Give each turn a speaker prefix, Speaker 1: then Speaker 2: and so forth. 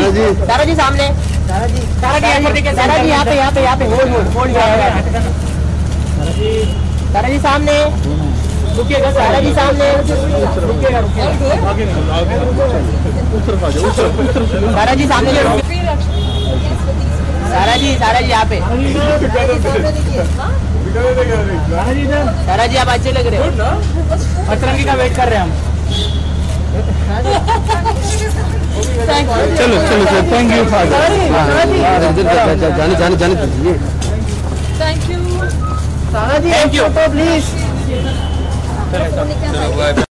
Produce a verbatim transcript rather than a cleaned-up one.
Speaker 1: जी
Speaker 2: सारा जी सामने, सारा जी सारा जी सारा जी यहाँ पे यहाँ पे यहाँ पे होल्ड होल्ड होल्ड सारा जी सामने रुकिएगा, सारा जी सामने रुकिएगा रुकिएगा सारा जी सामने सारा जी सारा जी यहाँ पे सारा जी आप अच्छे लग रहे हो। अतरंगी का वेट कर रहे हैं हम।
Speaker 1: चलो चलो सर, थैंक यू फादर। जाने जाने जाने दीजिए।
Speaker 3: थैंक यू
Speaker 2: सारा जी, थैंक यू प्लीज।